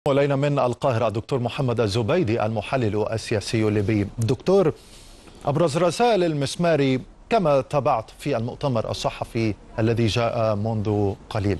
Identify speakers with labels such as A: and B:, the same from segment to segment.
A: ولينا من القاهرة الدكتور محمد الزبيدي المحلل السياسي الليبي. دكتور، أبرز رسائل المسماري كما تابعت في المؤتمر الصحفي الذي جاء منذ قليل.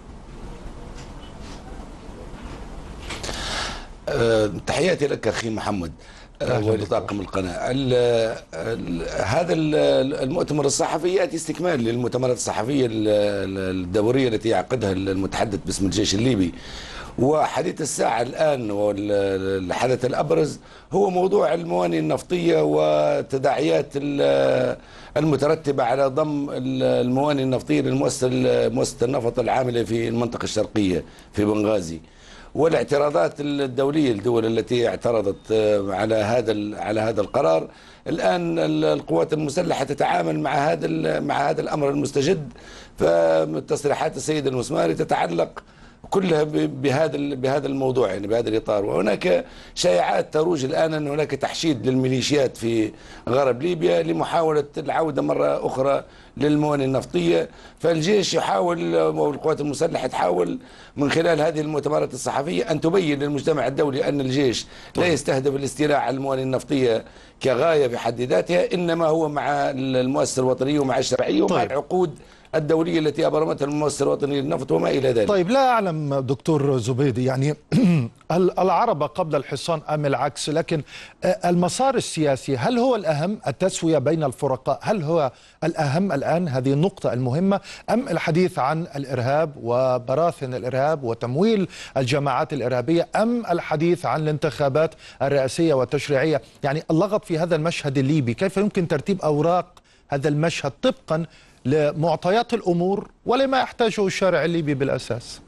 B: تحياتي لك أخي محمد ولطاقم القناة. هذا المؤتمر الصحفي يأتي استكمال للمؤتمرات الصحفية الدورية التي يعقدها المتحدث باسم الجيش الليبي. وحديث الساعة الآن والحدث الأبرز هو موضوع الموانئ النفطية وتداعيات المترتبة على ضم الموانئ النفطية لمؤسسة النفط العاملة في المنطقة الشرقية في بنغازي، والاعتراضات الدولية، الدول التي اعترضت على هذا القرار. الآن القوات المسلحة تتعامل مع هذا الأمر المستجد. فتصريحات السيد المسماري تتعلق كلها بهذا الموضوع، يعني بهذا الإطار. وهناك شائعات تروج الآن أن هناك تحشيد للميليشيات في غرب ليبيا لمحاولة العودة مرة أخرى للموانئ النفطية. فالجيش يحاول والقوات المسلحة تحاول من خلال هذه المؤتمرات الصحفية أن تبين للمجتمع الدولي أن الجيش لا يستهدف الاستيلاء على الموانئ النفطية كغاية بحد ذاتها، إنما هو مع المؤسسة الوطنية ومع الشرعية ومع العقود الدولية التي أبرمتها المؤسسة الوطنية للنفط وما إلى ذلك.
A: طيب، لا أعلم دكتور زبيدي، يعني العربة قبل الحصان أم العكس، لكن المسار السياسي هل هو الأهم؟ التسوية بين الفرقاء هل هو الأهم الآن، هذه النقطة المهمة، أم الحديث عن الإرهاب وبراثن الإرهاب وتمويل الجماعات الإرهابية، أم الحديث عن الانتخابات الرئاسية والتشريعية؟ يعني اللغط في هذا المشهد الليبي، كيف يمكن ترتيب أوراق هذا المشهد طبقا لمعطيات الأمور ولما يحتاجه الشارع الليبي بالأساس؟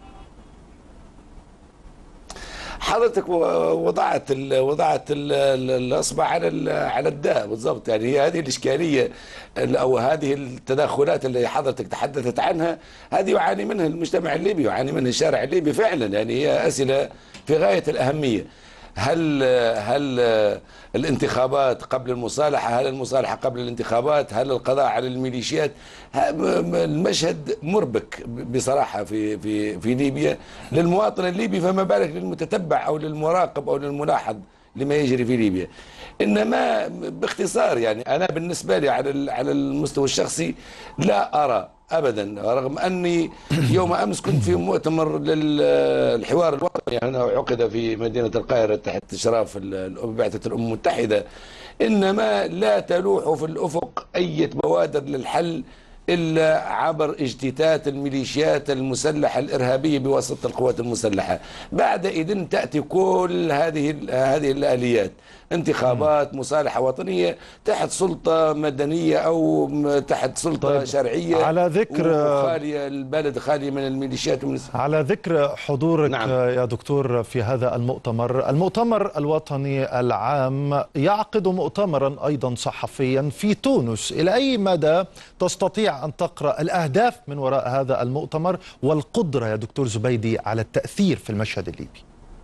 B: حضرتك وضعت الأصبع على الداء بالضبط. يعني هي هذه الإشكالية أو هذه التدخلات اللي حضرتك تحدثت عنها، هذه يعاني منها المجتمع الليبي، يعاني منها الشارع الليبي فعلا. يعني هي أسئلة في غاية الأهمية. هل الانتخابات قبل المصالحة؟ هل المصالحة قبل الانتخابات؟ هل القضاء على الميليشيات؟ المشهد مربك بصراحة في ليبيا للمواطن الليبي، فما بالك للمتتبع أو للمراقب أو للملاحظ لما يجري في ليبيا. إنما باختصار، يعني أنا بالنسبة لي على المستوى الشخصي لا أرى أبدا، رغم أني يوم أمس كنت في مؤتمر للحوار الوطني هنا عقد في مدينة القاهرة تحت إشراف بعثة الأمم المتحدة، إنما لا تلوح في الأفق أي بوادر للحل إلا عبر اجتثاث الميليشيات المسلحة الإرهابية بواسطة القوات المسلحة. بعد إذن تأتي كل هذه الآليات، انتخابات، مصالحة وطنية تحت سلطة مدنية أو تحت سلطة شرعية،
A: على ذكر
B: خالية البلد، خالية من الميليشيات
A: على ذكر حضورك
B: نعم.
A: يا دكتور في هذا المؤتمر الوطني العام يعقد مؤتمرا أيضا صحفيا في تونس. إلى أي مدى تستطيع أن تقرأ الأهداف من وراء هذا المؤتمر والقدرة يا دكتور زبيدي على التأثير في المشهد الليبي؟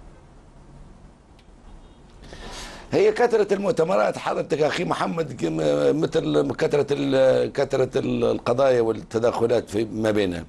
B: هي كثرة المؤتمرات حضرتك أخي محمد، مثل كثرة القضايا والتداخلات ما بينها.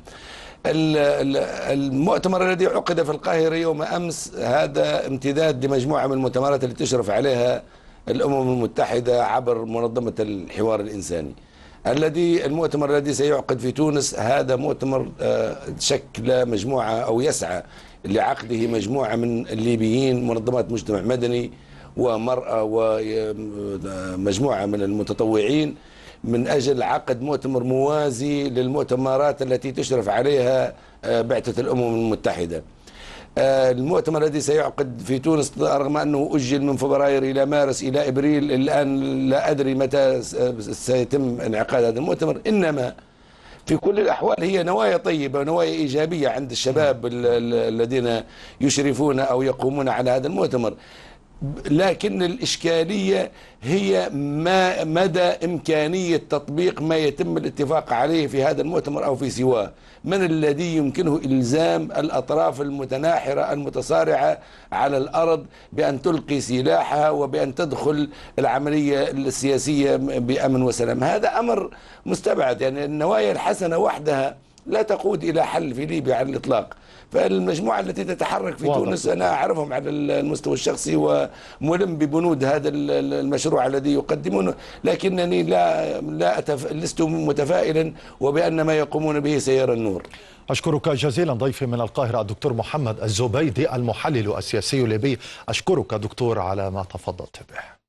B: المؤتمر الذي عقد في القاهرة يوم أمس هذا امتداد لمجموعة من المؤتمرات التي تشرف عليها الأمم المتحدة عبر منظمة الحوار الإنساني. المؤتمر الذي سيعقد في تونس هذا مؤتمر شكل مجموعة أو يسعى لعقده مجموعة من الليبيين، منظمات مجتمع مدني ومرأة ومجموعة من المتطوعين، من أجل عقد مؤتمر موازي للمؤتمرات التي تشرف عليها بعثة الأمم المتحدة. المؤتمر الذي سيعقد في تونس رغم أنه أجل من فبراير إلى مارس إلى إبريل، الآن لا أدري متى سيتم انعقاد هذا المؤتمر، إنما في كل الأحوال هي نوايا طيبة، نوايا إيجابية عند الشباب الذين يشرفون أو يقومون على هذا المؤتمر. لكن الإشكالية هي مدى إمكانية تطبيق ما يتم الاتفاق عليه في هذا المؤتمر أو في سواه. من الذي يمكنه إلزام الأطراف المتناحرة المتصارعة على الأرض بأن تلقي سلاحها وبأن تدخل العملية السياسية بأمن وسلام؟ هذا أمر مستبعد. يعني النوايا الحسنة وحدها لا تقود إلى حل في ليبيا على الإطلاق. فالمجموعة التي تتحرك في تونس أنا أعرفهم على المستوى الشخصي وملم ببنود هذا المشروع الذي يقدمونه، لكنني لست متفائلا وبأن ما يقومون به سيرى النور.
A: أشكرك جزيلا ضيفي من القاهرة الدكتور محمد الزبيدي المحلل السياسي الليبي. أشكرك دكتور على ما تفضلت به.